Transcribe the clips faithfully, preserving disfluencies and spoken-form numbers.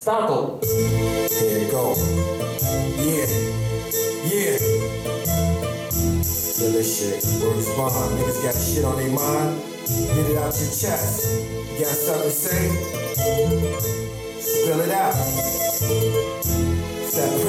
タート Here it go. Yeah, yeah. Feel this shit. Words bond. Niggas got shit on their mind. Get it out your chest. You got something to say? Spill it out. It's that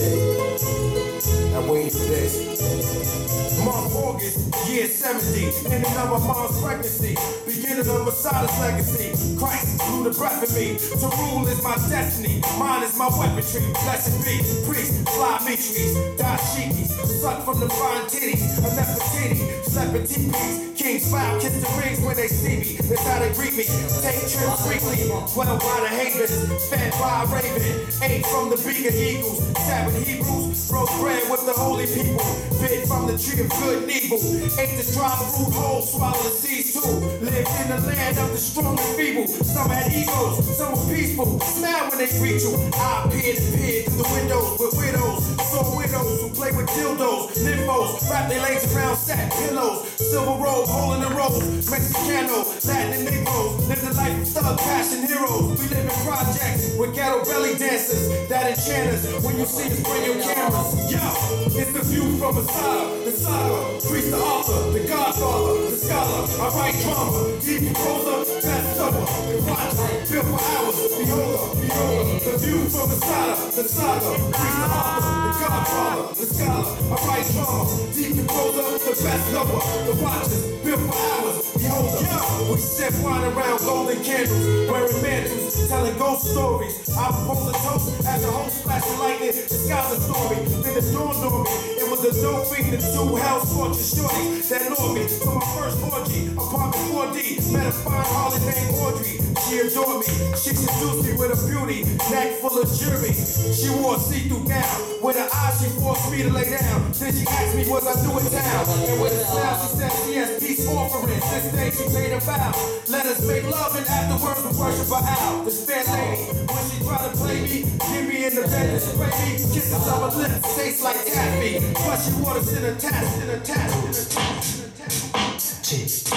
appreciate. I'm waiting for this. Month August, year seventy, ending of my mom's pregnancy, beginning of Messiah's legacy. Christ blew the breath in me. To rule is my destiny. Mine is my weaponry. Blessed be priests, fly mitries, dashikis, suck from the fine titties, a Nefertiti, sleeping teepees. Kings bow, kiss the rings when they see me. That's how they greet me. Take trips weekly, dwell by the havens, fed by a raven. Ate from the beak of eagles, Sabbath Hebrews, broke bread with the holy people. Bit from the tree of good and evil. Ate the dry fruit whole, swallow the seeds too. Lived in the land of the strong and feeble. Some had egos, some were peaceful. Smile when they greet you. I appeared and peered through the windows with widows. Saw widows who play with dildos, nymphos, wrap their legs around satin pillows. Silver robe, hole in the rose, Mexicano, Latin and Negroes. Live the life of thug passion heroes. We live in projects with ghetto belly dancers that enchant us. When you see us, bring your cameras. Yo, it's the view from a side, the saga, priest, the author, the godfather, the scholar. I write drama, deep composer, bestseller. And watch, built for hours. Beholder, beholder, the view from the side, the saga, priest, the author, the godfather, the scholar. I write drama, deep composer, the bestseller. The watchers, built for hours. Beholder, yo, we sip wine around golden candles, wearing mantles, telling ghost stories. I propose a toast as a host flashing lightning. The sky's a story, then the dawned on me. It was a dope thing to two house scorching shorties that lured me to my first orgy. Apartment four D, met a fine harlot named Audrey. She adored me, she seduced me with a beauty, neck full of jewelry. She wore a see-through gown, with her eyes she forced me to lay down. Then she asked me was I new in town, and with a smile she said she has peace offerings. This day she made a vow, let us make love and afterwards we worship her out. This fair lady, when she tried to play me, give me in the bed and spray me. Kisses on her lips, taste like taffy, but she wanted to sit attached, sit attached, sit attached, sit attached. Chi,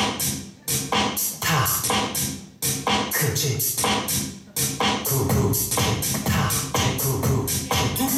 ta, ku, chi, ku, ku, ta, ku, ku, ku,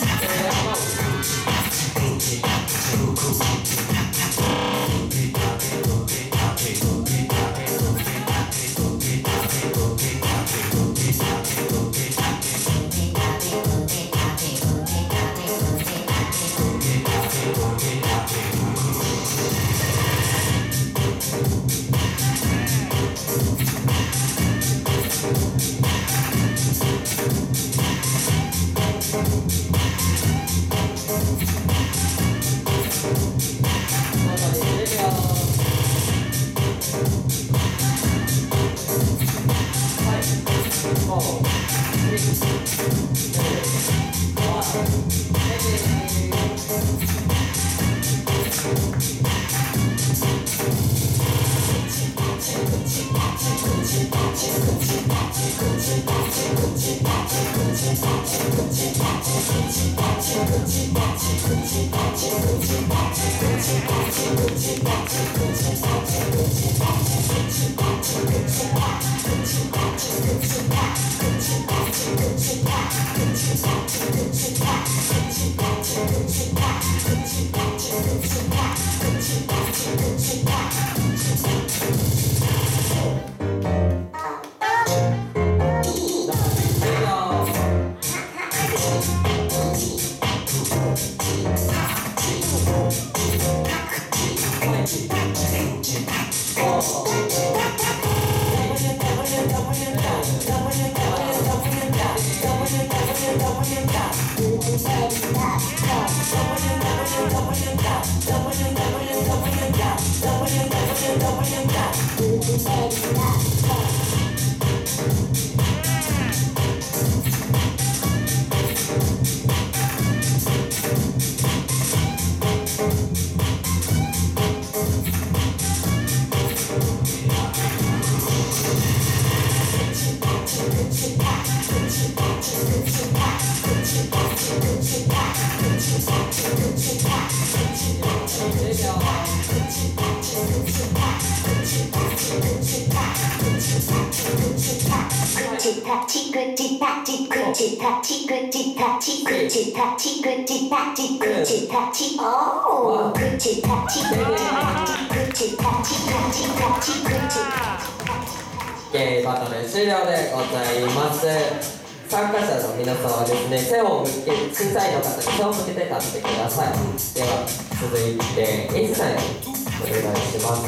Gucci タチクチタチクチタチクチタチクチタチクチタチクチタチおークチタチクチタチタチタチクチゲイバトル終了でございます。参加者の皆さんはですね、手を向け、審査員の方に手を向けて立ってください。では続いて H さんにお願いします。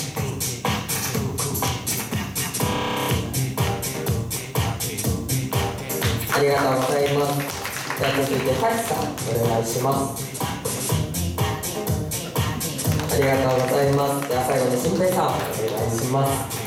ありがとうございます。では続いてタチさんお願いします。ありがとうございます。では最後に新平さんお願いします。